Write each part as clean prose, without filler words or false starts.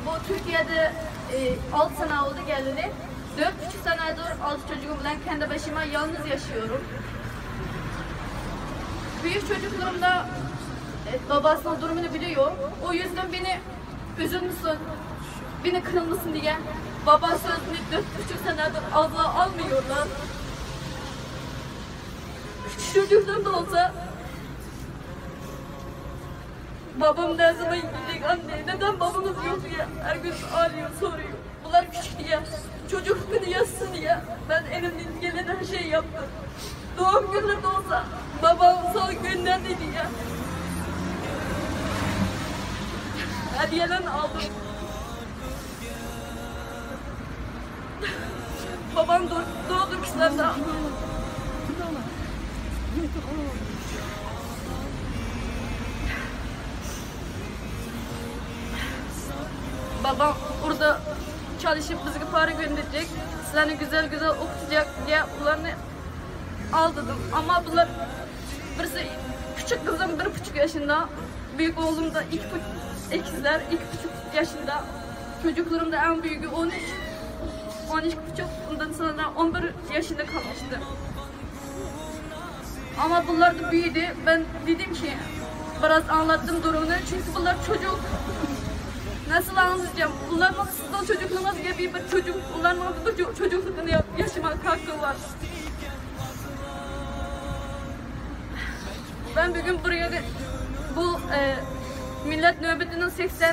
Bu Türkiye'de 6 sene oldu geleli. 4,5 senedir 6 çocuğum bilen kendi başıma yalnız yaşıyorum. Büyük çocuklarımda babasının durumunu biliyor. O yüzden beni üzülmüşsün, beni kırılmışsın diye baba sözünü 4,5 senedir ağzına almıyorlar. Çocuklarım da olsa babam ne zaman gidecek anne, neden babamız yok diye her gün ağlıyor, soruyor. Bunlar küçük diye, çocuk hakkını yazsın diye ben elimden gelen her şeyi yaptım. Doğum günlerinde olsa babam son gönderdi diye hediyelerini aldım. Babam doğdu kışlarda. Babam orada çalışıp bize para gönderecek, sizlerini güzel güzel okutacak diye bunlarını aldırdım. Ama bunlar birisi küçük kızım 1,5 yaşında, büyük oğlum da ikizler 2,5 yaşında. Çocuklarım da en büyüğü 13,5, ondan sonra 11 yaşında kalmıştı. Ama bunlar da büyüdü. Ben dedim ki biraz anlattım durumunu çünkü bunlar çocuk. Nasıl anlatacağım? Bunların sizden çocukluğumuz gibi bir çocuk, bunların çocuklukunu yaşamak hakkı var. Ben bugün buraya bu millet nöbetinin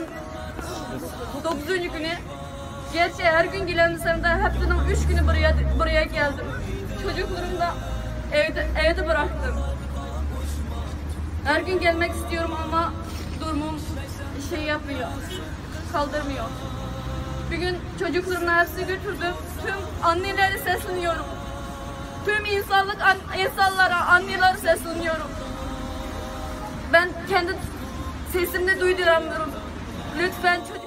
89. günü, gerçi her gün gelemesem de haftanın 3 günü buraya geldim. Çocuklarımı da evde bıraktım. Her gün gelmek istiyorum ama durumum şey yapmıyor, kaldırmıyor. Bugün çocuklarımın hepsi götürdüm. Tüm annelere sesleniyorum. Tüm insanlara, annelere sesleniyorum. Ben kendi sesimle duyduramıyorum. Lütfen